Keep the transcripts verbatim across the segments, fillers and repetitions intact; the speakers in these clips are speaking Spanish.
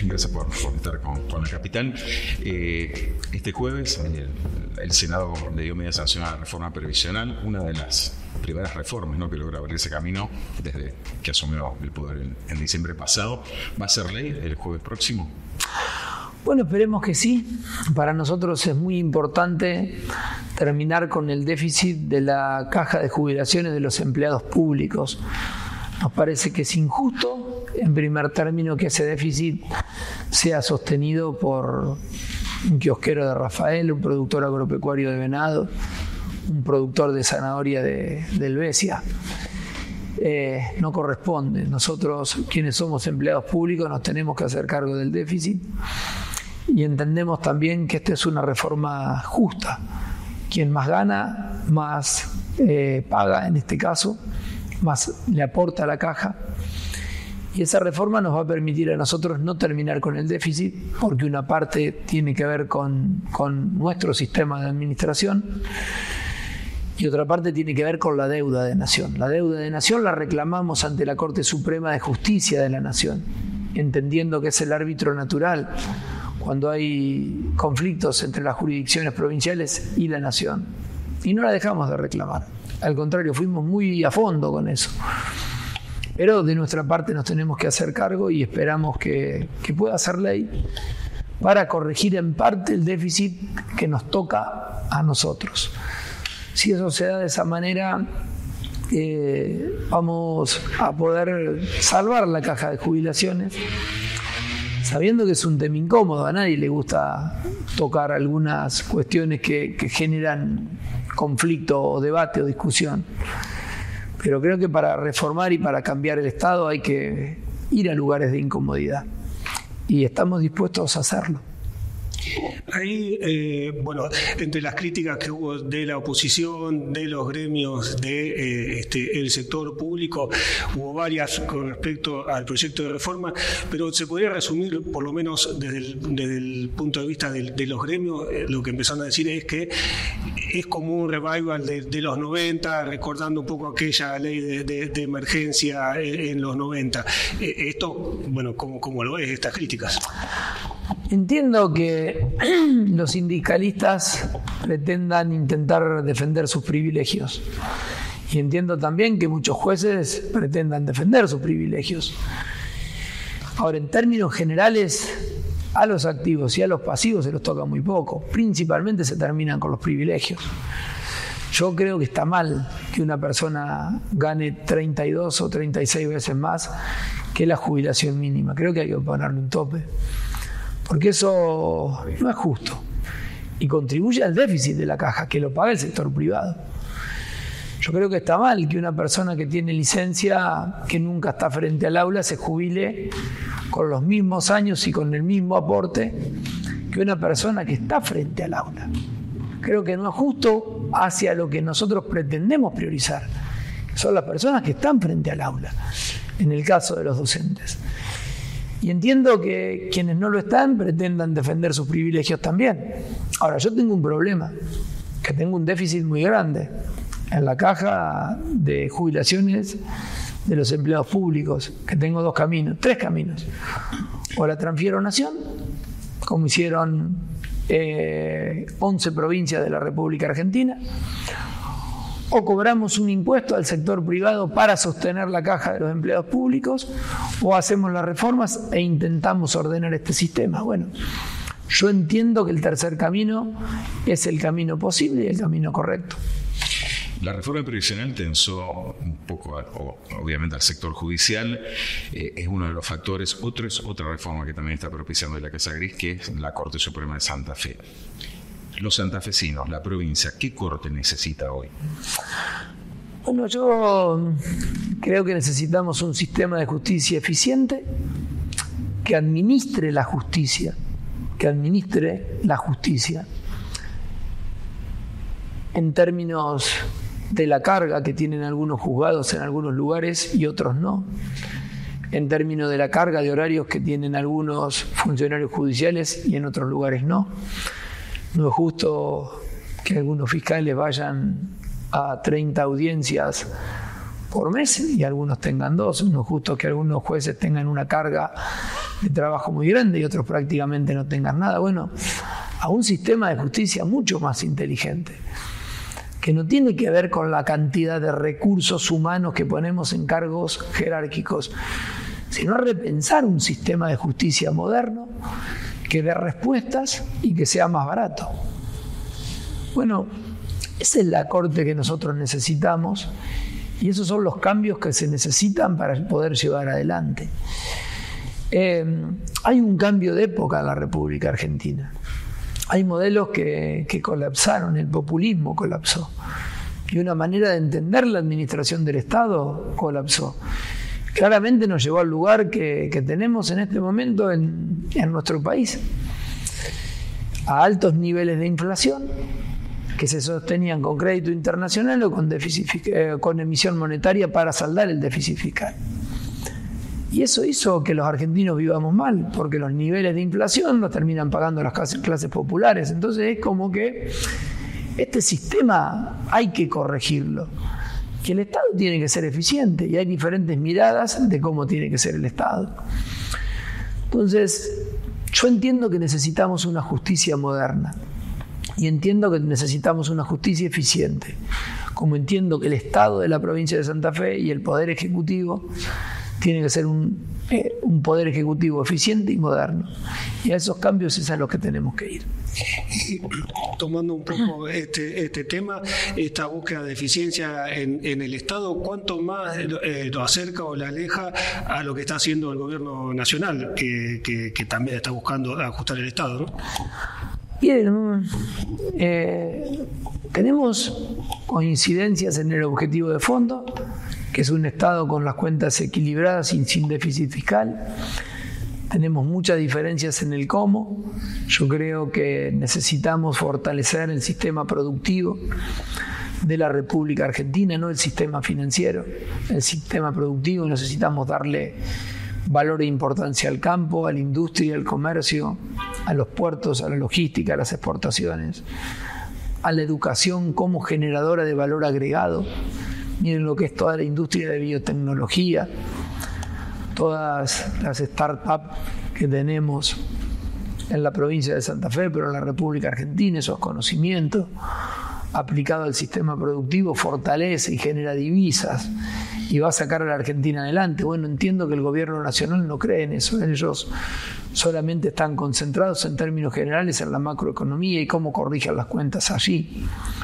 gracias por, por estar con, con la capital. Eh, este jueves el, el Senado le dio media sanción a la reforma previsional, una de las primeras reformas, ¿no?, que logra abrir ese camino desde que asumió el poder en, en diciembre pasado. ¿Va a ser ley el jueves próximo? Bueno, esperemos que sí. Para nosotros es muy importante terminar con el déficit de la caja de jubilaciones de los empleados públicos. Nos parece que es injusto, en primer término, que ese déficit sea sostenido por un kiosquero de Rafael, un productor agropecuario de venado, un productor de zanahoria de, de Helvecia. Eh, no corresponde. Nosotros, quienes somos empleados públicos, nos tenemos que hacer cargo del déficit y entendemos también que esta es una reforma justa. Quien más gana, más eh, paga en este caso, más le aporta a la caja. Y esa reforma nos va a permitir a nosotros no terminar con el déficit, porque una parte tiene que ver con, con nuestro sistema de administración y otra parte tiene que ver con la deuda de nación. La deuda de nación la reclamamos ante la Corte Suprema de Justicia de la Nación, entendiendo que es el árbitro natural cuando hay conflictos entre las jurisdicciones provinciales y la nación. Y no la dejamos de reclamar. Al contrario, fuimos muy a fondo con eso. Pero de nuestra parte nos tenemos que hacer cargo y esperamos que, que pueda ser ley para corregir en parte el déficit que nos toca a nosotros. Si eso se da de esa manera, eh, vamos a poder salvar la caja de jubilaciones, sabiendo que es un tema incómodo. A nadie le gusta tocar algunas cuestiones que, que generan conflicto o debate o discusión. Pero creo que para reformar y para cambiar el Estado hay que ir a lugares de incomodidad. Y estamos dispuestos a hacerlo. Ahí, eh, bueno, entre las críticas que hubo de la oposición, de los gremios, de eh, este, el sector público, hubo varias con respecto al proyecto de reforma, pero se podría resumir, por lo menos desde el, desde el punto de vista de, de los gremios, eh, lo que empezaron a decir es que es como un revival de, de los noventa, recordando un poco aquella ley de, de, de emergencia en, en los noventa. Eh, esto, bueno, ¿cómo, cómo lo ves, estas críticas? Entiendo que los sindicalistas pretendan intentar defender sus privilegios. Y entiendo también que muchos jueces pretendan defender sus privilegios. Ahora, en términos generales, a los activos y a los pasivos se los toca muy poco. Principalmente se terminan con los privilegios. Yo creo que está mal que una persona gane treinta y dos o treinta y seis veces más que la jubilación mínima. Creo que hay que ponerle un tope, porque eso no es justo y contribuye al déficit de la caja, que lo paga el sector privado. Yo creo que está mal que una persona que tiene licencia, que nunca está frente al aula, se jubile con los mismos años y con el mismo aporte que una persona que está frente al aula. Creo que no es justo hacia lo que nosotros pretendemos priorizar, que son las personas que están frente al aula, en el caso de los docentes. Y entiendo que quienes no lo están pretendan defender sus privilegios también. Ahora, yo tengo un problema, que tengo un déficit muy grande en la caja de jubilaciones de los empleados públicos, que tengo dos caminos, tres caminos. O la transfiero a Nación, como hicieron eh, once provincias de la República Argentina, o cobramos un impuesto al sector privado para sostener la caja de los empleados públicos, o hacemos las reformas e intentamos ordenar este sistema. Bueno, yo entiendo que el tercer camino es el camino posible y el camino correcto. La reforma previsional tensó un poco, obviamente, al sector judicial. Eh, es uno de los factores. Otro es otra reforma que también está propiciando de la Casa Gris, que es la Corte Suprema de Santa Fe. Los santafesinos, la provincia, ¿qué corte necesita hoy? Bueno, yo creo que necesitamos un sistema de justicia eficiente que administre la justicia, que administre la justicia en términos de la carga que tienen algunos juzgados en algunos lugares y otros no, en términos de la carga de horarios que tienen algunos funcionarios judiciales y en otros lugares no. No es justo que algunos fiscales vayan a treinta audiencias por mes y algunos tengan dos. No es justo que algunos jueces tengan una carga de trabajo muy grande y otros prácticamente no tengan nada. Bueno, a un sistema de justicia mucho más inteligente, que no tiene que ver con la cantidad de recursos humanos que ponemos en cargos jerárquicos, sino a repensar un sistema de justicia moderno que dé respuestas y que sea más barato. Bueno, esa es la corte que nosotros necesitamos y esos son los cambios que se necesitan para poder llevar adelante. Eh, hay un cambio de época en la República Argentina. Hay modelos que, que colapsaron, el populismo colapsó y una manera de entender la administración del Estado colapsó. Claramente nos llevó al lugar que, que tenemos en este momento en, en nuestro país, a altos niveles de inflación que se sostenían con crédito internacional o con, déficit, eh, con emisión monetaria para saldar el déficit fiscal. Y eso hizo que los argentinos vivamos mal, porque los niveles de inflación los terminan pagando las clases, clases populares. Entonces es como que este sistema hay que corregirlo. Que el Estado tiene que ser eficiente y hay diferentes miradas de cómo tiene que ser el Estado. Entonces, yo entiendo que necesitamos una justicia moderna y entiendo que necesitamos una justicia eficiente, como entiendo que el Estado de la provincia de Santa Fe y el Poder Ejecutivo tiene que ser un, eh, un Poder Ejecutivo eficiente y moderno. Y a esos cambios es a los que tenemos que ir. Y tomando un poco este, este tema, esta búsqueda de eficiencia en, en el Estado, ¿cuánto más eh, lo acerca o lo aleja a lo que está haciendo el gobierno nacional, que, que, que también está buscando ajustar el Estado, ¿no? Bien, eh, tenemos coincidencias en el objetivo de fondo, que es un Estado con las cuentas equilibradas y sin déficit fiscal. Tenemos muchas diferencias en el cómo. Yo creo que necesitamos fortalecer el sistema productivo de la República Argentina, no el sistema financiero, el sistema productivo. Necesitamos darle valor e importancia al campo, a la industria, al comercio, a los puertos, a la logística, a las exportaciones, a la educación como generadora de valor agregado. Miren lo que es toda la industria de biotecnología, todas las startups que tenemos en la provincia de Santa Fe, pero en la República Argentina, esos conocimientos aplicado al sistema productivo fortalece y genera divisas y va a sacar a la Argentina adelante. Bueno, entiendo que el gobierno nacional no cree en eso, ellos solamente están concentrados en términos generales en la macroeconomía y cómo corrigen las cuentas allí.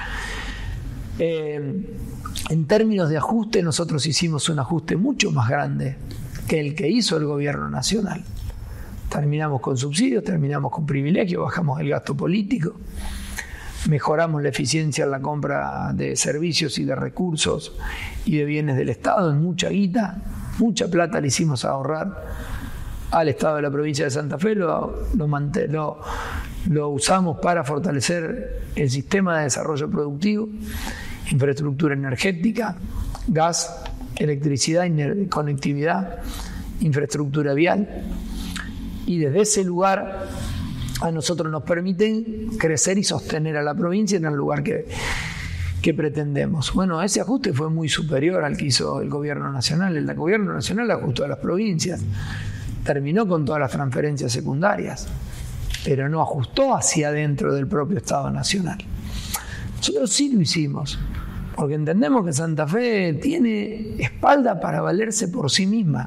Eh, en términos de ajuste, nosotros hicimos un ajuste mucho más grande que el que hizo el gobierno nacional. Terminamos con subsidios, terminamos con privilegios, bajamos el gasto político, mejoramos la eficiencia en la compra de servicios y de recursos y de bienes del Estado, en mucha guita, mucha plata le hicimos ahorrar al Estado de la provincia de Santa Fe, lo, lo, manté, lo, lo usamos para fortalecer el sistema de desarrollo productivo, infraestructura energética, gas, electricidad, conectividad, infraestructura vial. Y desde ese lugar a nosotros nos permiten crecer y sostener a la provincia en el lugar que, que pretendemos. Bueno, ese ajuste fue muy superior al que hizo el gobierno nacional. El gobierno nacional ajustó a las provincias, terminó con todas las transferencias secundarias, pero no ajustó hacia adentro del propio Estado nacional. Nosotros sí lo hicimos, porque entendemos que Santa Fe tiene espalda para valerse por sí misma.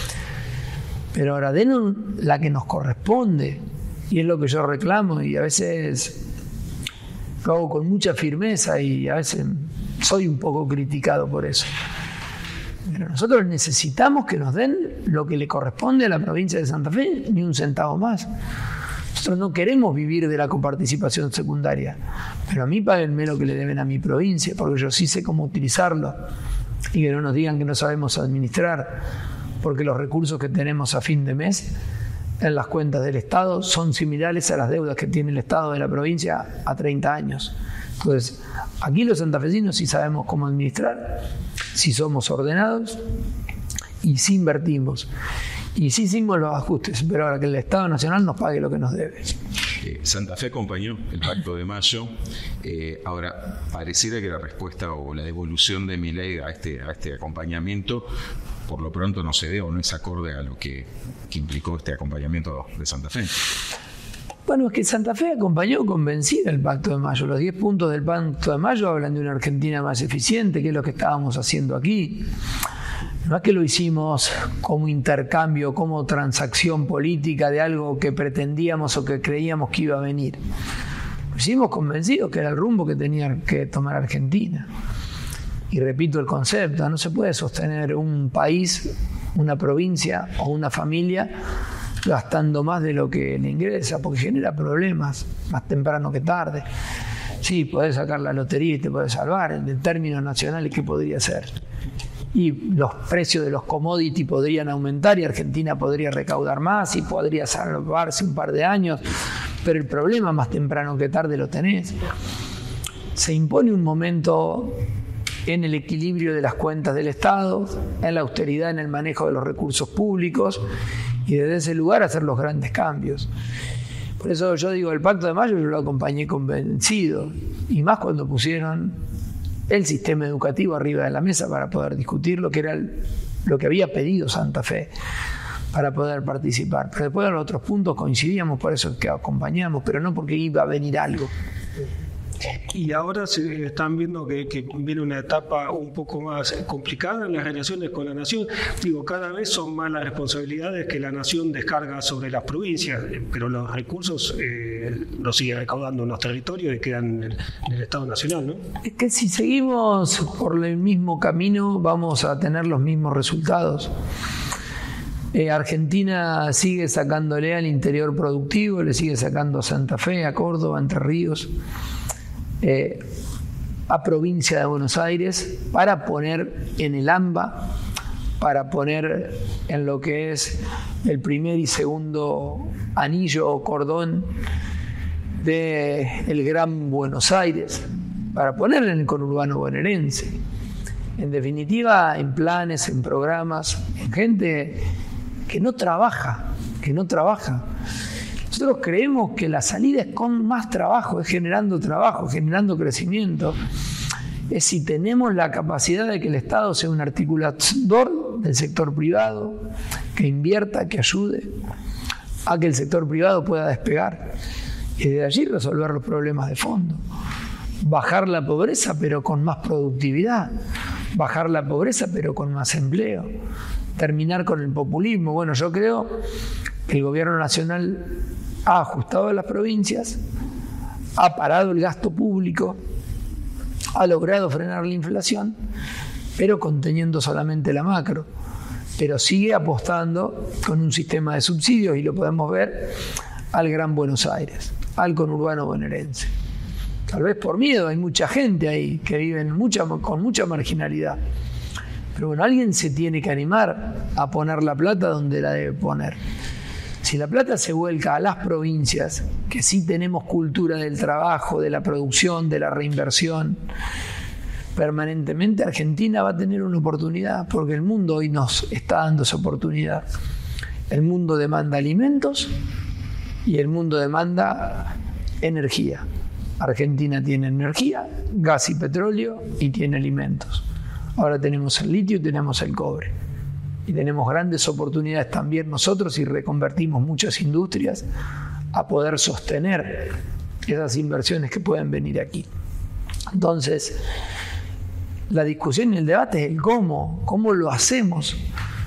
Pero ahora denos la que nos corresponde, y es lo que yo reclamo, y a veces lo hago con mucha firmeza y a veces soy un poco criticado por eso. Pero nosotros necesitamos que nos den lo que le corresponde a la provincia de Santa Fe, ni un centavo más. Nosotros no queremos vivir de la coparticipación secundaria, pero a mí páguenme lo que le deben a mi provincia, porque yo sí sé cómo utilizarlo, y que no nos digan que no sabemos administrar, porque los recursos que tenemos a fin de mes en las cuentas del Estado son similares a las deudas que tiene el Estado de la provincia a treinta años. Entonces, aquí los santafesinos sí sabemos cómo administrar, sí somos ordenados y sí invertimos. Y sí hicimos los ajustes, pero ahora que el Estado Nacional nos pague lo que nos debe. Eh, Santa Fe acompañó el Pacto de Mayo. Eh, ahora, pareciera que la respuesta o la devolución de Milei a este, a este acompañamiento por lo pronto no se dé o no es acorde a lo que, que implicó este acompañamiento de Santa Fe. Bueno, es que Santa Fe acompañó convencida el Pacto de Mayo. Los diez puntos del Pacto de Mayo hablan de una Argentina más eficiente, que es lo que estábamos haciendo aquí. No es que lo hicimos como intercambio, como transacción política de algo que pretendíamos o que creíamos que iba a venir. Lo hicimos convencidos que era el rumbo que tenía que tomar Argentina. Y repito el concepto, no se puede sostener un país, una provincia o una familia gastando más de lo que le ingresa, porque genera problemas más temprano que tarde. Sí, podés sacar la lotería y te podés salvar, en términos nacionales, ¿qué podría ser? Y los precios de los commodities podrían aumentar y Argentina podría recaudar más y podría salvarse un par de años, pero el problema más temprano que tarde lo tenés. Se impone un momento en el equilibrio de las cuentas del Estado, en la austeridad en el manejo de los recursos públicos y desde ese lugar hacer los grandes cambios. Por eso yo digo, el Pacto de Mayo yo lo acompañé convencido, y más cuando pusieron el sistema educativo arriba de la mesa para poder discutir lo que era el, lo que había pedido Santa Fe para poder participar. Pero después de los otros puntos coincidíamos, por eso que acompañamos, pero no porque iba a venir algo. Y ahora se están viendo que, que viene una etapa un poco más complicada en las relaciones con la nación. Digo, cada vez son más las responsabilidades que la nación descarga sobre las provincias, pero los recursos eh, los sigue recaudando en los territorios y quedan en el, en el Estado Nacional, ¿no? Es que si seguimos por el mismo camino vamos a tener los mismos resultados. Eh, Argentina sigue sacándole al interior productivo, le sigue sacando a Santa Fe, a Córdoba, a Entre Ríos, eh, a provincia de Buenos Aires, para poner en el AMBA, para poner en lo que es el primer y segundo anillo o cordón del Gran Buenos Aires, para ponerle en el conurbano bonaerense. En definitiva, en planes, en programas, en gente que no trabaja, que no trabaja. Nosotros creemos que la salida es con más trabajo, es generando trabajo, generando crecimiento. Es si tenemos la capacidad de que el Estado sea un articulador del sector privado, que invierta, que ayude a que el sector privado pueda despegar y de allí resolver los problemas de fondo. Bajar la pobreza pero con más productividad, bajar la pobreza pero con más empleo, terminar con el populismo. Bueno, yo creo que el gobierno nacional ha ajustado a las provincias, ha parado el gasto público, ha logrado frenar la inflación, pero conteniendo solamente la macro. Pero sigue apostando con un sistema de subsidios, y lo podemos ver, al Gran Buenos Aires, al conurbano bonaerense. Tal vez por miedo, hay mucha gente ahí que vive en mucha, con mucha marginalidad. Pero bueno, alguien se tiene que animar a poner la plata donde la debe poner. Si la plata se vuelca a las provincias, que sí tenemos cultura del trabajo, de la producción, de la reinversión, permanentemente Argentina va a tener una oportunidad, porque el mundo hoy nos está dando esa oportunidad. El mundo demanda alimentos y el mundo demanda energía. Argentina tiene energía, gas y petróleo, y tiene alimentos. Ahora tenemos el litio y tenemos el cobre. Y tenemos grandes oportunidades también nosotros, si reconvertimos muchas industrias, a poder sostener esas inversiones que pueden venir aquí. Entonces, la discusión y el debate es el cómo, cómo lo hacemos.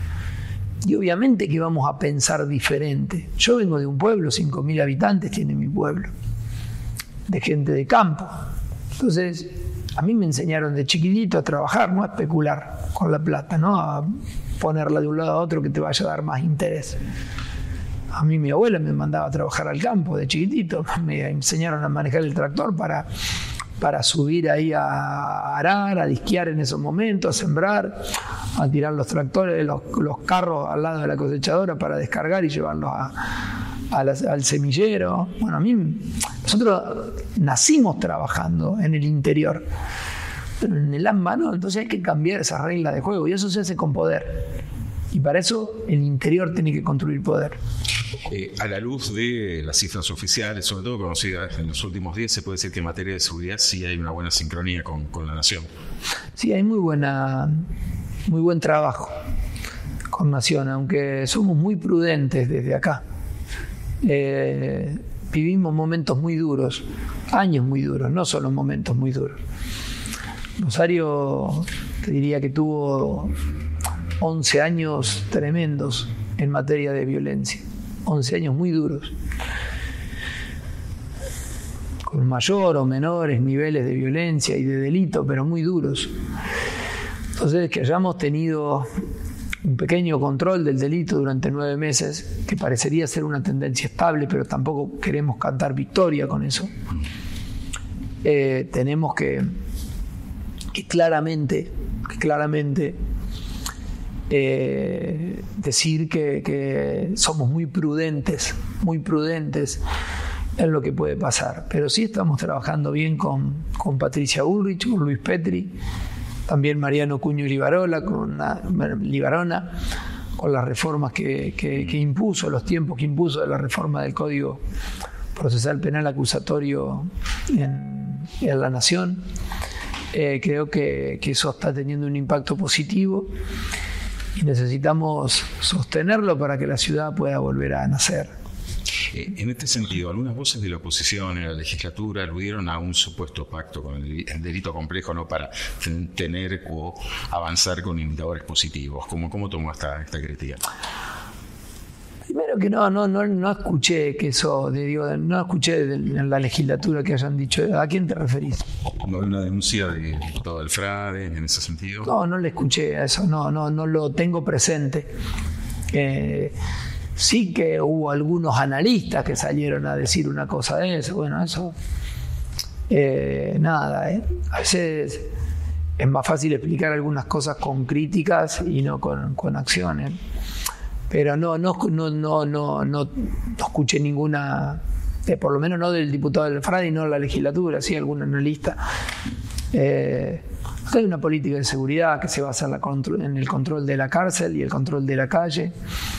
Y obviamente que vamos a pensar diferente. Yo vengo de un pueblo, cinco mil habitantes tiene mi pueblo, de gente de campo. Entonces, a mí me enseñaron de chiquitito a trabajar, no a especular con la plata, no a ponerla de un lado a otro que te vaya a dar más interés. A mí mi abuela me mandaba a trabajar al campo de chiquitito, me enseñaron a manejar el tractor para, para subir ahí a arar, a disquear en esos momentos, a sembrar, a tirar los tractores, los, los carros al lado de la cosechadora para descargar y llevarlos a, a la, al semillero. Bueno, a mí, nosotros nacimos trabajando en el interior, pero en el AMBA no, entonces hay que cambiar esas reglas de juego, y eso se hace con poder. Y para eso el interior tiene que construir poder. Eh, a la luz de las cifras oficiales, sobre todo conocidas en los últimos días, se puede decir que en materia de seguridad sí hay una buena sincronía con, con la nación. Sí, hay muy buena, muy buen trabajo. con Nación, aunque somos muy prudentes desde acá. Eh, vivimos momentos muy duros, años muy duros, no solo momentos muy duros. Rosario, te diría que tuvo once años tremendos en materia de violencia, once años muy duros, con mayor o menores niveles de violencia y de delito, pero muy duros. Entonces, que hayamos tenido un pequeño control del delito durante nueve meses, que parecería ser una tendencia estable, pero tampoco queremos cantar victoria con eso. Eh, tenemos que, que claramente, que claramente eh, decir que, que somos muy prudentes, muy prudentes en lo que puede pasar. Pero sí estamos trabajando bien con, con Patricia Bullrich, con Luis Petri, también Mariano Cuño Libarola, con la, Libarona, con las reformas que, que, que impuso, los tiempos que impuso de la reforma del Código Procesal Penal Acusatorio en, en la Nación. Eh, creo que, que eso está teniendo un impacto positivo y necesitamos sostenerlo para que la ciudad pueda volver a nacer. En este sentido, algunas voces de la oposición en la legislatura aludieron a un supuesto pacto con el delito complejo, ¿no?, para tener o avanzar con indicadores positivos. ¿Cómo, cómo tomó esta, esta crítica? Primero que no, no, no, no escuché que eso, de, digo, no escuché de, de, en la legislatura que hayan dicho. ¿A quién te referís? ¿No hay una denuncia del diputado del Frade en ese sentido? No, no le escuché a eso, no, no, no lo tengo presente. Eh, Sí que hubo algunos analistas que salieron a decir una cosa de eso. Bueno, eso, eh, nada, ¿eh? A veces es más fácil explicar algunas cosas con críticas y no con, con acciones. Pero no, no, no, no, no, no escuché ninguna, eh, por lo menos no del diputado del Frade y no de la legislatura, sí algún analista. Eh, hay una política de seguridad que se basa en, la control, en el control de la cárcel y el control de la calle,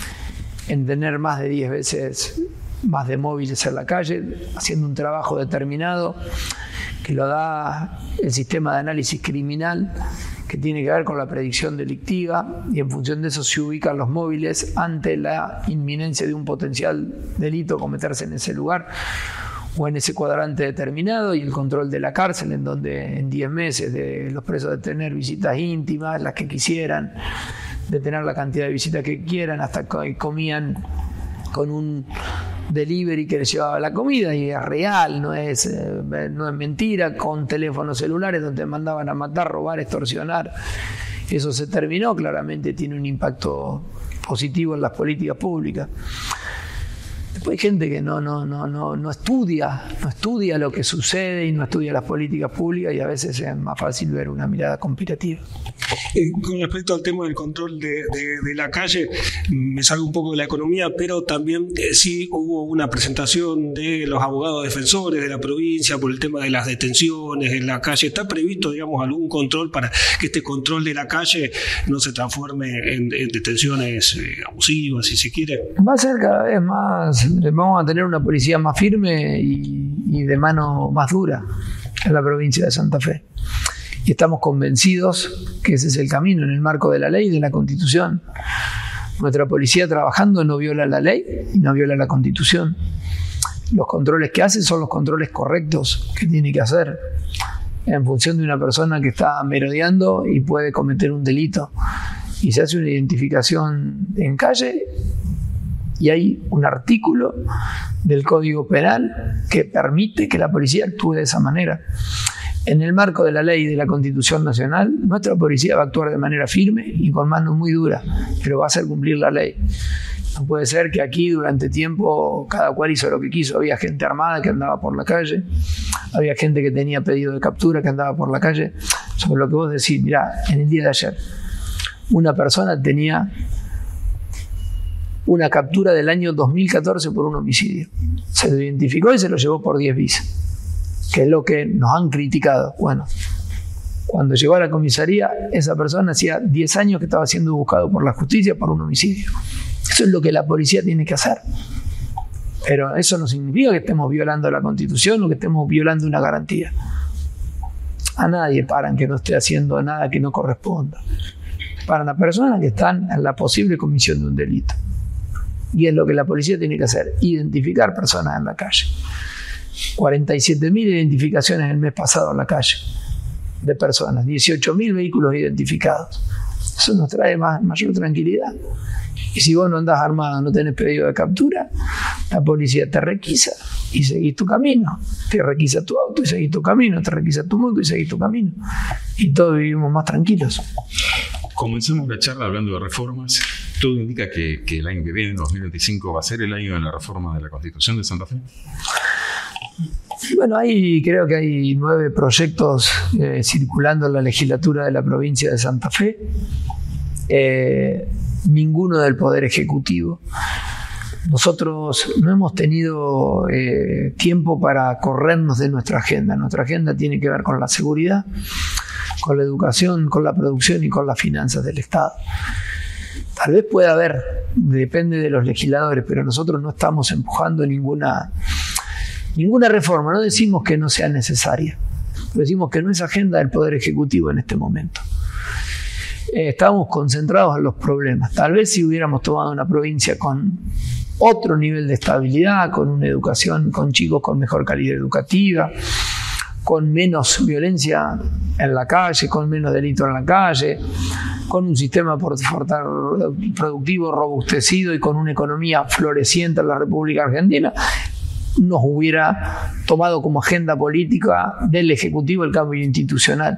en tener más de diez veces más de móviles en la calle, haciendo un trabajo determinado que lo da el sistema de análisis criminal, que tiene que ver con la predicción delictiva, y en función de eso se ubican los móviles ante la inminencia de un potencial delito cometerse en ese lugar o en ese cuadrante determinado, y el control de la cárcel, en donde en diez meses de los presos de tener visitas íntimas, las que quisieran, de tener la cantidad de visitas que quieran, hasta que comían con un delivery que les llevaba la comida, y es real, no es, eh, no es mentira, con teléfonos celulares donde mandaban a matar, robar, extorsionar. Eso se terminó, claramente tiene un impacto positivo en las políticas públicas. Después hay gente que no, no, no, no, no estudia, no estudia lo que sucede y no estudia las políticas públicas, y a veces es más fácil ver una mirada conspirativa. Eh, con respecto al tema del control de, de, de la calle, me salgo un poco de la economía, pero también eh, sí hubo una presentación de los abogados defensores de la provincia por el tema de las detenciones en la calle. ¿Está previsto, digamos, algún control para que este control de la calle no se transforme en, en detenciones eh, abusivas, si se quiere? Va a ser cada vez más, vamos a tener una policía más firme y, y de mano más dura en la provincia de Santa Fe. Y estamos convencidos que ese es el camino en el marco de la ley y de la Constitución. Nuestra policía trabajando no viola la ley y no viola la Constitución. Los controles que hace son los controles correctos que tiene que hacer en función de una persona que está merodeando y puede cometer un delito. Y se hace una identificación en calle y hay un artículo del Código Penal que permite que la policía actúe de esa manera. En el marco de la ley y de la Constitución Nacional, nuestra policía va a actuar de manera firme y con manos muy duras, pero va a hacer cumplir la ley. No puede ser que aquí durante tiempo cada cual hizo lo que quiso. Había gente armada que andaba por la calle, había gente que tenía pedido de captura que andaba por la calle. Sobre lo que vos decís, mirá, en el día de ayer, una persona tenía una captura del año dos mil catorce por un homicidio. Se lo identificó y se lo llevó por diez bis. Que es lo que nos han criticado. Bueno, cuando llegó a la comisaría, esa persona hacía diez años que estaba siendo buscado por la justicia por un homicidio. Eso es lo que la policía tiene que hacer. Pero eso no significa que estemos violando la Constitución o que estemos violando una garantía. A nadie paran que no esté haciendo nada que no corresponda. para las personas que están en la posible comisión de un delito. Y es lo que la policía tiene que hacer, identificar personas en la calle. cuarenta y siete mil identificaciones el mes pasado en la calle de personas, dieciocho mil vehículos identificados. Eso nos trae más, mayor tranquilidad. Y si vos no andás armado, no tenés pedido de captura, la policía te requisa y seguís tu camino. Te requisa tu auto y seguís tu camino, te requisa tu moto y seguís tu camino. Y todos vivimos más tranquilos. Comenzamos la charla hablando de reformas. ¿Todo indica que, que el año que viene, dos mil veinticinco, va a ser el año de la reforma de la Constitución de Santa Fe? Bueno, ahí creo que hay nueve proyectos eh, circulando en la legislatura de la provincia de Santa Fe. Eh, ninguno del Poder Ejecutivo. Nosotros no hemos tenido eh, tiempo para corrernos de nuestra agenda. Nuestra agenda tiene que ver con la seguridad, con la educación, con la producción y con las finanzas del Estado. Tal vez pueda haber, depende de los legisladores, pero nosotros no estamos empujando ninguna, ninguna reforma. No decimos que no sea necesaria, decimos que no es agenda del Poder Ejecutivo en este momento. Eh, estamos concentrados en los problemas. Tal vez si hubiéramos tomado una provincia con otro nivel de estabilidad, con una educación, con chicos con mejor calidad educativa, con menos violencia en la calle, con menos delito en la calle, con un sistema productivo robustecido y con una economía floreciente en la República Argentina, nos hubiera tomado como agenda política del Ejecutivo el cambio institucional.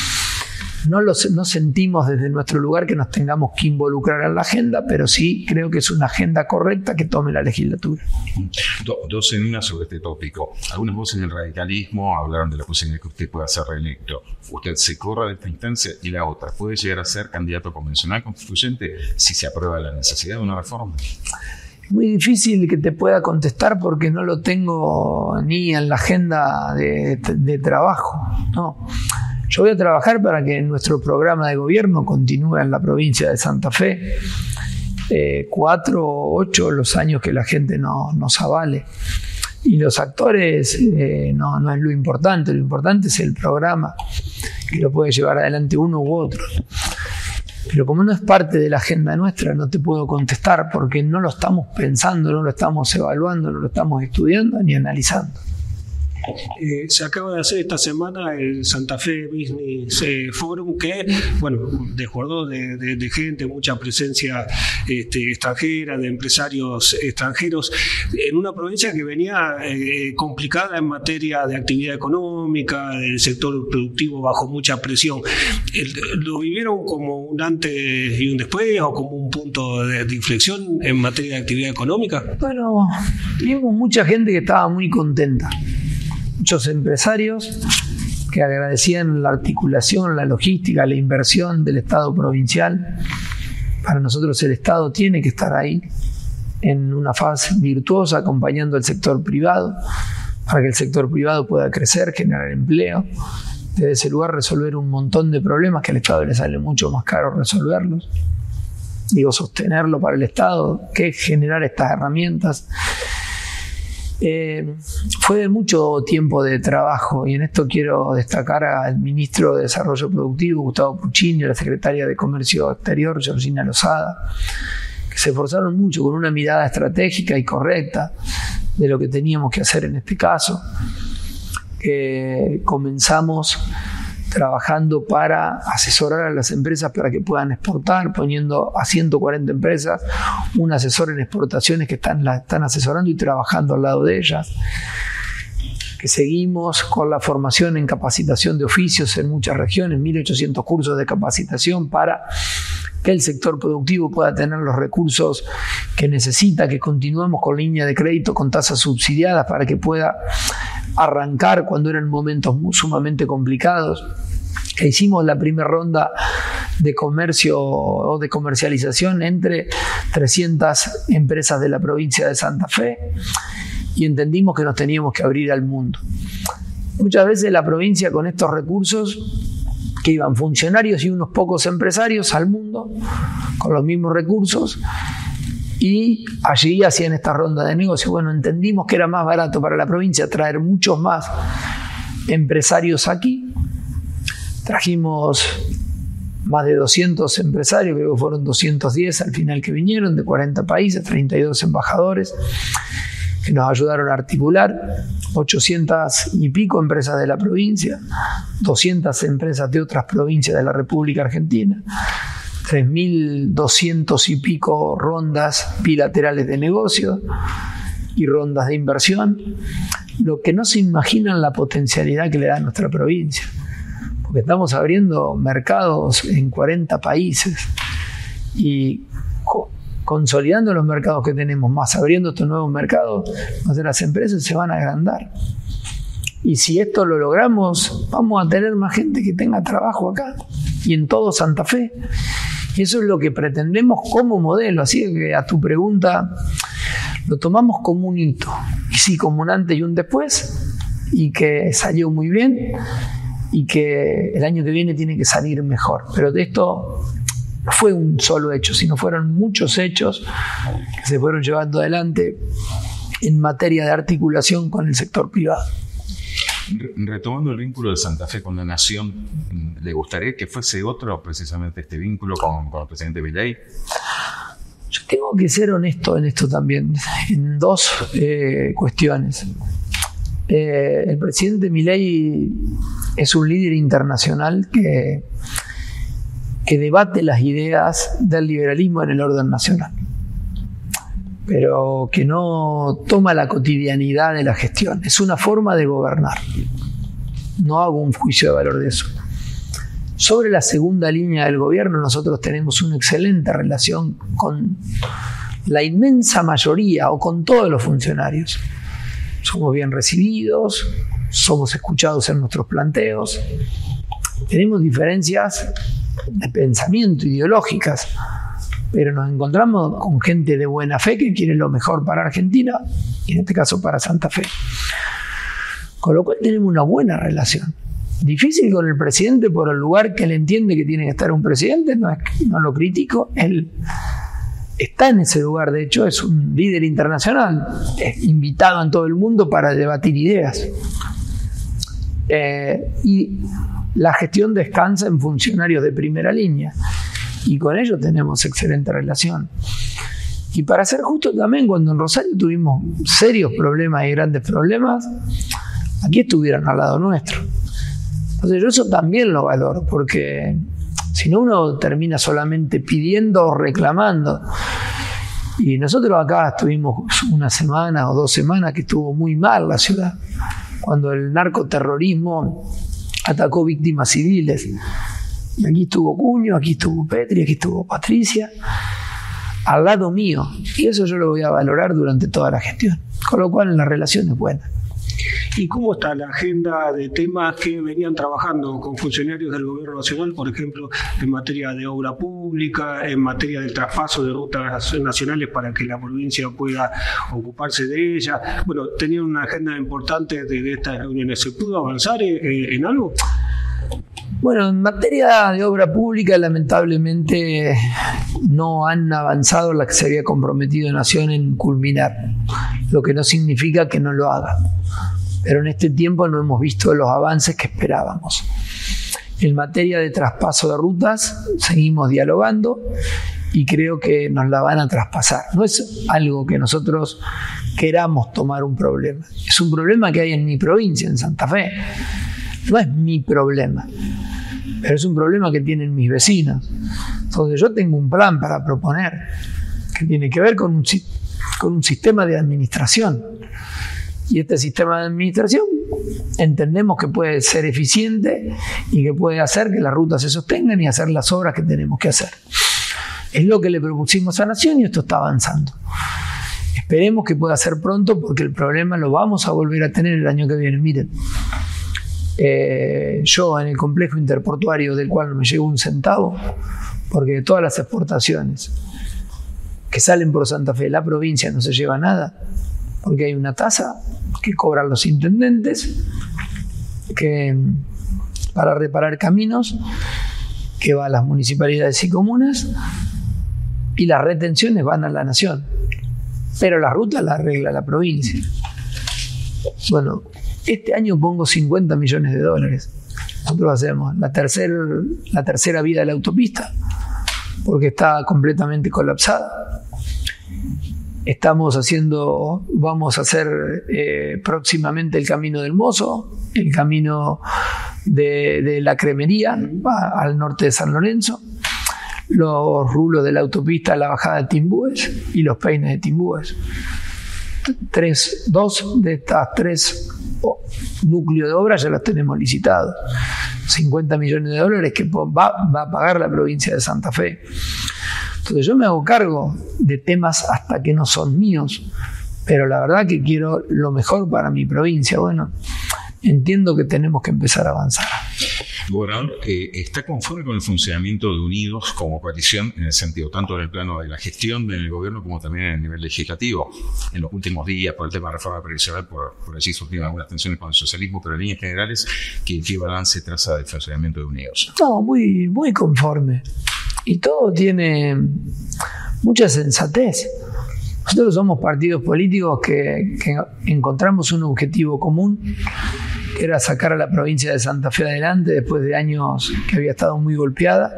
No, lo, no sentimos desde nuestro lugar que nos tengamos que involucrar en la agenda, pero sí creo que es una agenda correcta que tome la legislatura. Do, dos en una sobre este tópico. Algunas voces del radicalismo hablaron de la posibilidad de que usted pueda ser reelecto. Usted se corra de esta instancia y la otra. ¿Puede llegar a ser candidato convencional constituyente si se aprueba la necesidad de una reforma? Muy difícil que te pueda contestar porque no lo tengo ni en la agenda de, de trabajo, no. Yo voy a trabajar para que nuestro programa de gobierno continúe en la provincia de Santa Fe. Eh, cuatro, ocho, los años que la gente no, nos avale. Y los actores eh, no, no es lo importante, lo importante es el programa, que lo puede llevar adelante uno u otro. Pero como no es parte de la agenda nuestra, no te puedo contestar porque no lo estamos pensando, no lo estamos evaluando, no lo estamos estudiando ni analizando. Eh, se acaba de hacer esta semana el Santa Fe Business eh, Forum, que, bueno, desbordó de, de, de gente, mucha presencia este, extranjera, de empresarios extranjeros, en una provincia que venía eh, complicada en materia de actividad económica, del sector productivo bajo mucha presión. El, ¿Lo vivieron como un antes y un después o como un punto de, de inflexión en materia de actividad económica? Bueno, vimos mucha gente que estaba muy contenta. Muchos empresarios que agradecían la articulación, la logística, la inversión del Estado provincial. Para nosotros el Estado tiene que estar ahí en una fase virtuosa acompañando al sector privado para que el sector privado pueda crecer, generar empleo. Desde ese lugar resolver un montón de problemas que al Estado le sale mucho más caro resolverlos. Digo, sostenerlo para el Estado, que es generar estas herramientas. Eh, fue de mucho tiempo de trabajo y en esto quiero destacar al ministro de Desarrollo Productivo, Gustavo Puccini, a la secretaria de Comercio Exterior, Georgina Lozada, que se esforzaron mucho con una mirada estratégica y correcta de lo que teníamos que hacer en este caso. Eh, comenzamos trabajando para asesorar a las empresas para que puedan exportar, poniendo a ciento cuarenta empresas un asesor en exportaciones que están, la están asesorando y trabajando al lado de ellas. Que seguimos con la formación en capacitación de oficios en muchas regiones, mil ochocientos cursos de capacitación para que el sector productivo pueda tener los recursos que necesita, que continuemos con línea de crédito con tasas subsidiadas para que pueda arrancar cuando eran momentos sumamente complicados. Que hicimos la primera ronda de comercio o de comercialización entre trescientas empresas de la provincia de Santa Fe y entendimos que nos teníamos que abrir al mundo. Muchas veces la provincia con estos recursos, que iban funcionarios y unos pocos empresarios al mundo con los mismos recursos, y allí hacían esta ronda de negocio. Bueno, entendimos que era más barato para la provincia traer muchos más empresarios aquí. Trajimos más de doscientos empresarios, creo que fueron doscientos diez al final que vinieron, de cuarenta países, treinta y dos embajadores, que nos ayudaron a articular, ochocientas y pico empresas de la provincia, doscientas empresas de otras provincias de la República Argentina, tres mil doscientos y pico rondas bilaterales de negocio y rondas de inversión, lo que no se imaginan la potencialidad que le da a nuestra provincia, porque estamos abriendo mercados en cuarenta países y co- consolidando los mercados que tenemos, más abriendo estos nuevos mercados, donde las empresas se van a agrandar. Y si esto lo logramos, vamos a tener más gente que tenga trabajo acá y en todo Santa Fe. Y eso es lo que pretendemos como modelo. Así que a tu pregunta, lo tomamos como un hito. Y sí, como un antes y un después, y que salió muy bien, y que el año que viene tiene que salir mejor. Pero de esto no fue un solo hecho, sino fueron muchos hechos que se fueron llevando adelante en materia de articulación con el sector privado. Retomando el vínculo de Santa Fe con la Nación, ¿le gustaría que fuese otro precisamente este vínculo con, con el presidente Milei? Yo tengo que ser honesto en esto también, en dos eh, cuestiones. Eh, el presidente Milei es un líder internacional que, que debate las ideas del liberalismo en el orden nacional, pero que no toma la cotidianidad de la gestión. Es una forma de gobernar. No hago un juicio de valor de eso. Sobre la segunda línea del gobierno, nosotros tenemos una excelente relación con la inmensa mayoría o con todos los funcionarios. Somos bien recibidos, somos escuchados en nuestros planteos. Tenemos diferencias de pensamiento, ideológicas, pero nos encontramos con gente de buena fe que quiere lo mejor para Argentina y en este caso para Santa Fe. Con lo cual tenemos una buena relación. Difícil con el presidente por el lugar que él entiende que tiene que estar un presidente, no, es, no lo critico, él está en ese lugar, de hecho es un líder internacional, es invitado en todo el mundo para debatir ideas. Eh, y la gestión descansa en funcionarios de primera línea. Y con ellos tenemos excelente relación. Y para ser justo también, cuando en Rosario tuvimos serios problemas y grandes problemas, aquí estuvieron al lado nuestro. Entonces yo eso también lo valoro, porque si no uno termina solamente pidiendo o reclamando. Y nosotros acá estuvimos una semana o dos semanas que estuvo muy mal la ciudad, cuando el narcoterrorismo atacó víctimas civiles. Y aquí estuvo Cuño, aquí estuvo Petri, aquí estuvo Patricia, al lado mío. Y eso yo lo voy a valorar durante toda la gestión. Con lo cual la relación es buena. ¿Y cómo está la agenda de temas que venían trabajando con funcionarios del Gobierno Nacional, por ejemplo, en materia de obra pública, en materia del traspaso de rutas nacionales para que la provincia pueda ocuparse de ellas? Bueno, tenían una agenda importante de, de estas reuniones. ¿Se pudo avanzar eh, en algo? Bueno, en materia de obra pública, lamentablemente no han avanzado la que se había comprometido Nación en culminar, lo que no significa que no lo haga. Pero en este tiempo no hemos visto los avances que esperábamos. En materia de traspaso de rutas, seguimos dialogando y creo que nos la van a traspasar. No es algo que nosotros queramos tomar un problema. Es un problema que hay en mi provincia, en Santa Fe. No es mi problema, pero es un problema que tienen mis vecinos. Entonces yo tengo un plan para proponer que tiene que ver con un, con un sistema de administración. Y este sistema de administración entendemos que puede ser eficiente y que puede hacer que las rutas se sostengan y hacer las obras que tenemos que hacer. Es lo que le propusimos a Nación y esto está avanzando. Esperemos que pueda ser pronto porque el problema lo vamos a volver a tener el año que viene. Miren, eh, yo en el complejo interportuario del cual no me llevo un centavo, porque de todas las exportaciones que salen por Santa Fe, la provincia no se lleva nada, porque hay una tasa que cobran los intendentes que, para reparar caminos, que va a las municipalidades y comunas, y las retenciones van a la Nación, pero la ruta la arregla la provincia. Bueno, este año pongo cincuenta millones de dólares Nosotros hacemos la, tercer, la tercera vía de la autopista, porque está completamente colapsada. Estamos haciendo, vamos a hacer eh, próximamente el Camino del Mozo, el camino de, de la Cremería, va al norte de San Lorenzo, los rulos de la autopista a la bajada de Timbúes y los peines de Timbúes. Tres, dos de estas tres oh, núcleos de obras ya los tenemos licitados. cincuenta millones de dólares que va, va a pagar la provincia de Santa Fe. Entonces yo me hago cargo de temas hasta que no son míos, pero la verdad que quiero lo mejor para mi provincia. Bueno, entiendo que tenemos que empezar a avanzar. Gobernador, eh, ¿está conforme con el funcionamiento de Unidos como coalición en el sentido tanto en el plano de la gestión del gobierno como también en el nivel legislativo? En los últimos días, por el tema de reforma previsional, por, por allí surgieron algunas tensiones con el socialismo, pero en líneas generales, ¿qué, qué balance traza del funcionamiento de Unidos? No, muy, muy conforme. Y todo tiene mucha sensatez. Nosotros somos partidos políticos que, que encontramos un objetivo común, que era sacar a la provincia de Santa Fe adelante después de años que había estado muy golpeada,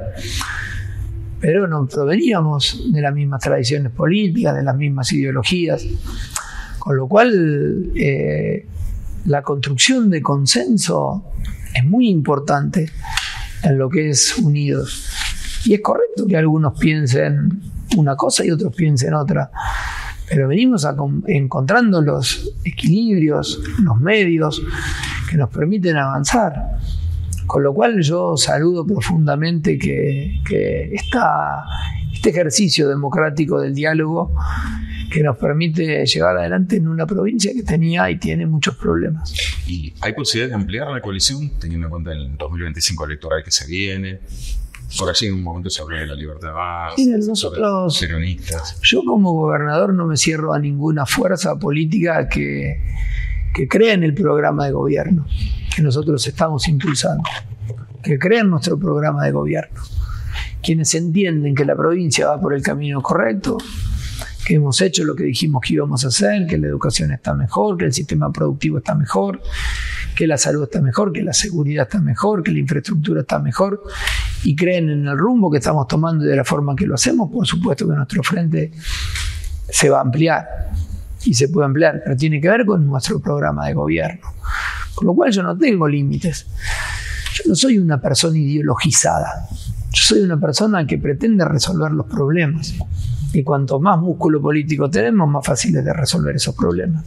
pero no proveníamos de las mismas tradiciones políticas, de las mismas ideologías, con lo cual eh, la construcción de consenso es muy importante en lo que es Unidos. Y es correcto que algunos piensen una cosa y otros piensen otra, pero venimos a encontrando los equilibrios, los medios que nos permiten avanzar. Con lo cual yo saludo profundamente que, que esta, este ejercicio democrático del diálogo que nos permite llevar adelante en una provincia que tenía y tiene muchos problemas. ¿Y hay posibilidad de ampliar la coalición, teniendo en cuenta el dos mil veinticinco electoral que se viene? Por allí en un momento se habló de la libertad base, Miren, nosotros, peronistas. Yo como gobernador no me cierro a ninguna fuerza política que, que crea en el programa de gobierno que nosotros estamos impulsando, que crea en nuestro programa de gobierno. Quienes entienden que la provincia va por el camino correcto, que hemos hecho lo que dijimos que íbamos a hacer, que la educación está mejor, que el sistema productivo está mejor, que la salud está mejor, que la seguridad está mejor, que la infraestructura está mejor, y creen en el rumbo que estamos tomando y de la forma que lo hacemos, por supuesto que nuestro frente se va a ampliar y se puede ampliar, pero tiene que ver con nuestro programa de gobierno. Con lo cual yo no tengo límites. Yo no soy una persona ideologizada. Yo soy una persona que pretende resolver los problemas. Y cuanto más músculo político tenemos, más fácil es de resolver esos problemas.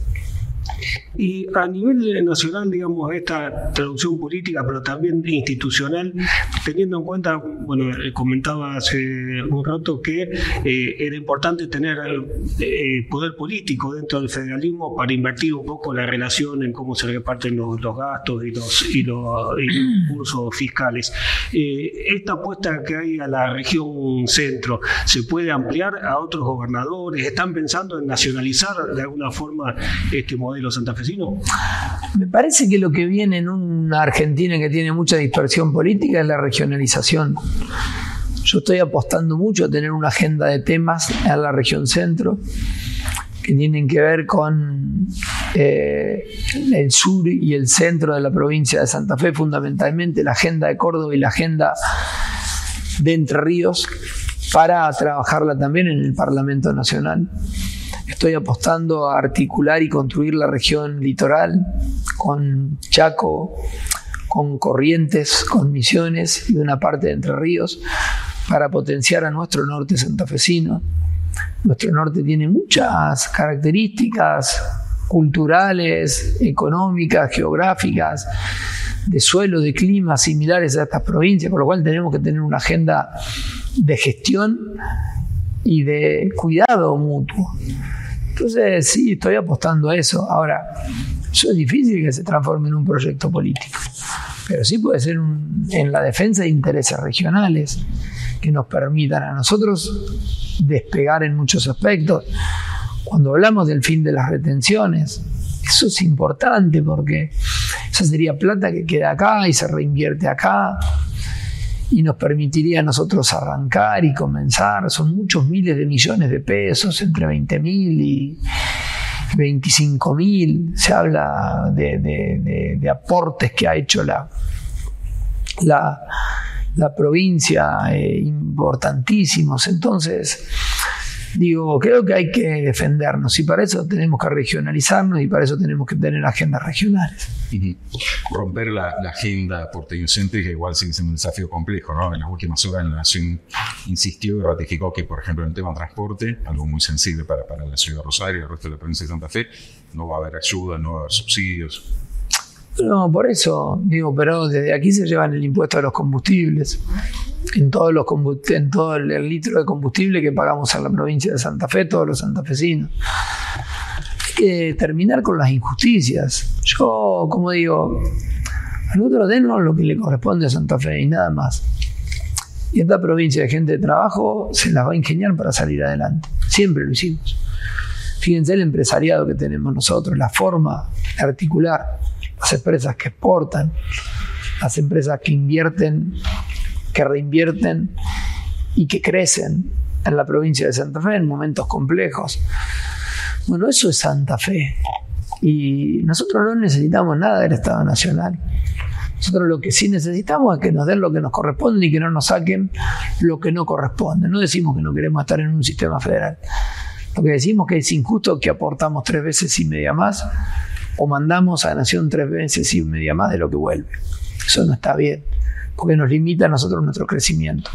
Y a nivel nacional, digamos, esta traducción política, pero también institucional, teniendo en cuenta, bueno, comentaba hace un rato que eh, era importante tener eh, poder político dentro del federalismo para invertir un poco la relación en cómo se reparten los, los gastos y los, y los, y los recursos fiscales. Eh, esta apuesta que hay a la región centro, ¿se puede ampliar a otros gobernadores? ¿Están pensando en nacionalizar de alguna forma este modelo santafesino? Me parece que lo que viene en una Argentina que tiene mucha dispersión política es la regionalización. Yo estoy apostando mucho a tener una agenda de temas en la región centro que tienen que ver con eh, el sur y el centro de la provincia de Santa Fe, fundamentalmente la agenda de Córdoba y la agenda de Entre Ríos, para trabajarla también en el Parlamento Nacional. Estoy apostando a articular y construir la región litoral con Chaco, con Corrientes, con Misiones y una parte de Entre Ríos para potenciar a nuestro norte santafesino. Nuestro norte tiene muchas características culturales, económicas, geográficas, de suelo, de clima similares a estas provincias, por lo cual tenemos que tener una agenda de gestión y de cuidado mutuo. Entonces, sí, estoy apostando a eso. Ahora, eso es difícil que se transforme en un proyecto político, pero sí puede ser un, en la defensa de intereses regionales que nos permitan a nosotros despegar en muchos aspectos. Cuando hablamos del fin de las retenciones, eso es importante porque esa sería plata que queda acá y se reinvierte acá y nos permitiría a nosotros arrancar y comenzar. Son muchos miles de millones de pesos, entre veinte mil y veinticinco mil. Se habla de, de, de, de aportes que ha hecho la, la, la provincia, eh, importantísimos. Entonces, digo, creo que hay que defendernos y para eso tenemos que regionalizarnos y para eso tenemos que tener agendas regionales. Uh-huh. Romper la, la agenda porteñocéntrica igual sigue siendo un desafío complejo, ¿no? En las últimas horas la Nación insistió y ratificó que, por ejemplo, en el tema de transporte, algo muy sensible para, para la ciudad de Rosario y el resto de la provincia de Santa Fe, no va a haber ayuda, no va a haber subsidios. No, por eso, digo, pero desde aquí se llevan el impuesto a los combustibles. En, todos los combust- en todo el, el litro de combustible que pagamos en la provincia de Santa Fe, todos los santafesinos. Hay que terminar con las injusticias. Yo, como digo, a nosotros denos lo que le corresponde a Santa Fe y nada más. Y esta provincia de gente de trabajo se las va a ingeniar para salir adelante. Siempre lo hicimos. Fíjense el empresariado que tenemos nosotros, la forma de articular, las empresas que exportan, las empresas que invierten, que reinvierten y que crecen en la provincia de Santa Fe en momentos complejos. Bueno, eso es Santa Fe. Y nosotros no necesitamos nada del Estado Nacional. Nosotros lo que sí necesitamos es que nos den lo que nos corresponde y que no nos saquen lo que no corresponde. No decimos que no queremos estar en un sistema federal. Lo que decimos es que es injusto que aportamos tres veces y media más o mandamos a la Nación tres veces y media más de lo que vuelve. Eso no está bien, porque nos limita a nosotros nuestro crecimiento.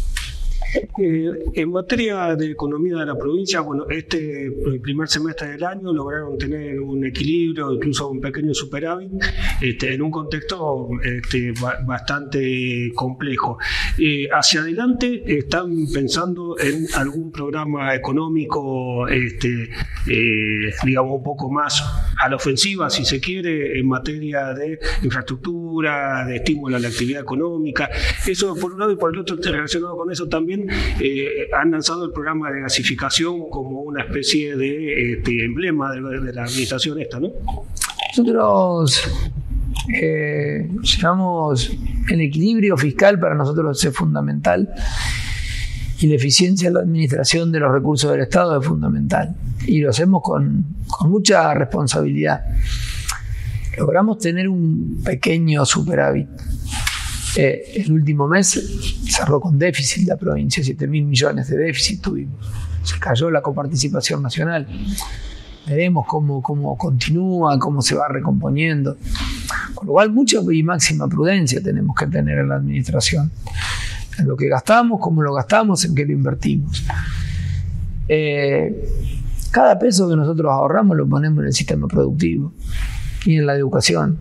Eh, en materia de economía de la provincia, bueno, este el primer semestre del año lograron tener un equilibrio, incluso un pequeño superávit, este, en un contexto este, ba- bastante complejo. Eh, hacia adelante, ¿están pensando en algún programa económico, este, eh, digamos, un poco más a la ofensiva, si se quiere, en materia de infraestructura, de estímulo a la actividad económica? Eso por un lado, y por el otro, relacionado con eso también, Eh, han lanzado el programa de gasificación como una especie de este, emblema de, de la administración esta, ¿no? Nosotros eh, llamamos el equilibrio fiscal, para nosotros es fundamental y la eficiencia en la administración de los recursos del Estado es fundamental y lo hacemos con, con mucha responsabilidad. Logramos tener un pequeño superávit. Eh, el último mes cerró con déficit la provincia, siete mil millones de déficit tuvimos. Se cayó la coparticipación nacional. Veremos cómo, cómo continúa, cómo se va recomponiendo. Con lo cual, mucha y máxima prudencia tenemos que tener en la administración. En lo que gastamos, cómo lo gastamos, en qué lo invertimos. Eh, cada peso que nosotros ahorramos lo ponemos en el sistema productivo y en la educación.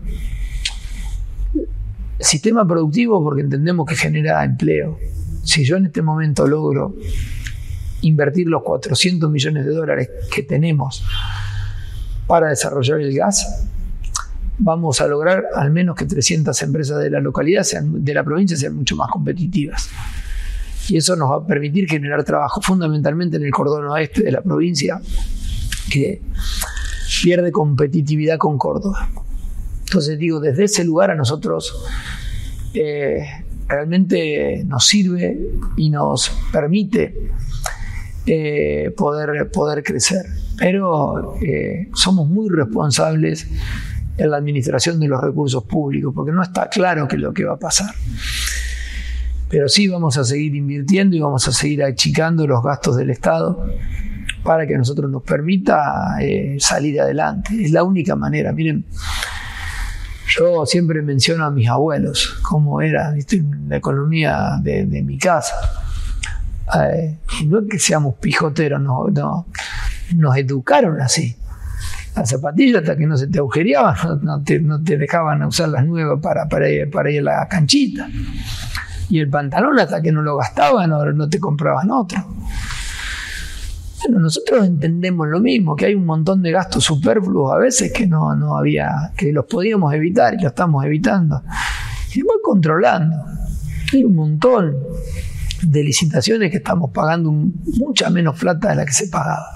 Sistema productivo porque entendemos que genera empleo. Si yo en este momento logro invertir los cuatrocientos millones de dólares que tenemos para desarrollar el gas, vamos a lograr al menos que trescientas empresas de la localidad, sean, de la provincia, sean mucho más competitivas. Y eso nos va a permitir generar trabajo fundamentalmente en el cordón oeste de la provincia, que pierde competitividad con Córdoba. Entonces digo, desde ese lugar a nosotros eh, realmente nos sirve y nos permite eh, poder, poder crecer. Pero eh, somos muy responsables en la administración de los recursos públicos, porque no está claro qué es lo que va a pasar. Pero sí vamos a seguir invirtiendo y vamos a seguir achicando los gastos del Estado para que a nosotros nos permita eh, salir adelante. Es la única manera. Miren, yo siempre menciono a mis abuelos, cómo era, ¿viste?, la economía de, de mi casa. Eh, no es que seamos pijoteros, no, no, nos educaron así. Las zapatillas, hasta que no se te agujereaban, no, no, te, no te dejaban usar las nuevas para, para, ir, para ir a la canchita. Y el pantalón, hasta que no lo gastaban, no, no te compraban otro. Bueno, nosotros entendemos lo mismo, que hay un montón de gastos superfluos a veces que no, no había, que los podíamos evitar y lo estamos evitando. Y voy controlando. Hay un montón de licitaciones que estamos pagando un, mucha menos plata de la que se pagaba.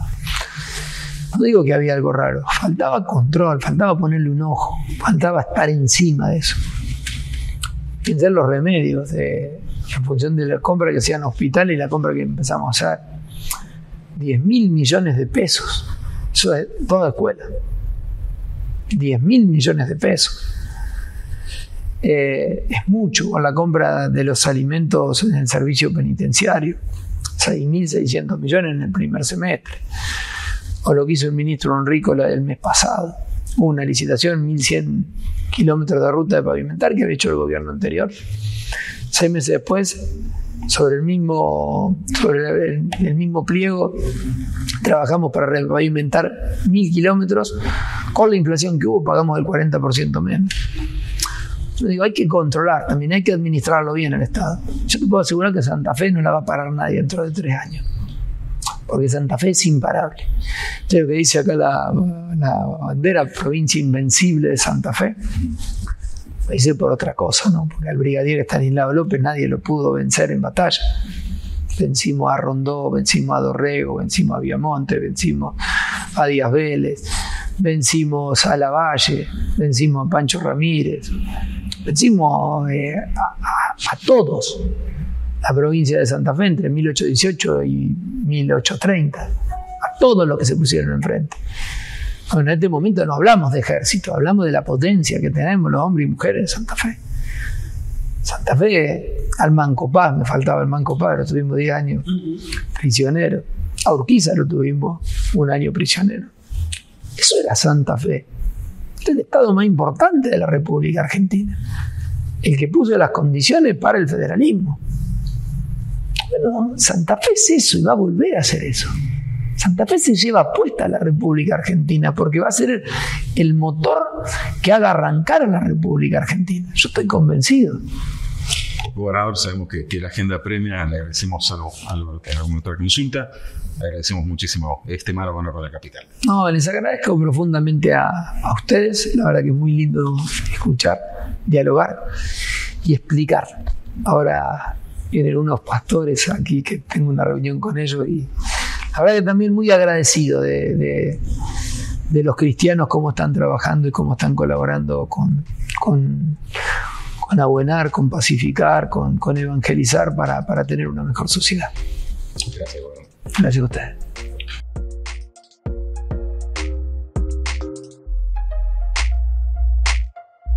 No digo que había algo raro, faltaba control, faltaba ponerle un ojo, faltaba estar encima de eso. Pensar en los remedios de, en función de la compra que hacían hospitales y la compra que empezamos a hacer. diez mil millones de pesos. Eso es toda escuela. diez mil millones de pesos. eh, es mucho con la compra de los alimentos en el servicio penitenciario, seis mil seiscientos millones en el primer semestre, o lo que hizo el ministro Enrico el mes pasado, una licitación, mil cien kilómetros de ruta de pavimentar que había hecho el gobierno anterior. Seis meses después, sobre el mismo, sobre el, el mismo pliego, trabajamos para repavimentar mil kilómetros. Con la inflación que hubo, pagamos el cuarenta por ciento menos. Yo digo, hay que controlar también, hay que administrarlo bien el Estado. Yo te puedo asegurar que Santa Fe no la va a parar nadie dentro de tres años. Porque Santa Fe es imparable. Lo que dice acá la, la bandera, provincia invencible de Santa Fe, lo dice por otra cosa, ¿no? Porque al brigadier Estanislao López nadie lo pudo vencer en batalla. Vencimos a Rondó, vencimos a Dorrego, vencimos a Viamonte, vencimos a Díaz Vélez, vencimos a Lavalle, vencimos a Pancho Ramírez, vencimos eh, a, a, a todos. La provincia de Santa Fe entre mil ochocientos dieciocho y mil ochocientos treinta, a todos los que se pusieron enfrente. Bueno, en este momento no hablamos de ejército, hablamos de la potencia que tenemos los hombres y mujeres de Santa Fe. Santa Fe, al Manco Paz, me faltaba el Manco Paz, lo tuvimos diez años prisionero. A Urquiza lo tuvimos un año prisionero. Eso era Santa Fe. Es el estado más importante de la República Argentina, el que puso las condiciones para el federalismo. Bueno, Santa Fe es eso y va a volver a ser eso. Santa Fe se lleva puesta a la República Argentina porque va a ser el motor que haga arrancar a la República Argentina. Yo estoy convencido. Gobernador, sabemos que, que la agenda apremia. Le agradecemos a Álvaro que haga otra consulta. Le agradecemos muchísimo este mar honor de la capital. No, les agradezco profundamente a, a ustedes. La verdad que es muy lindo escuchar, dialogar y explicar. Ahora vienen unos pastores aquí que tengo una reunión con ellos y la verdad que también muy agradecido de, de, de los cristianos, cómo están trabajando y cómo están colaborando con, con, con abuenar, con pacificar, con, con evangelizar para, para tener una mejor sociedad. Gracias, gobernador. Gracias a ustedes.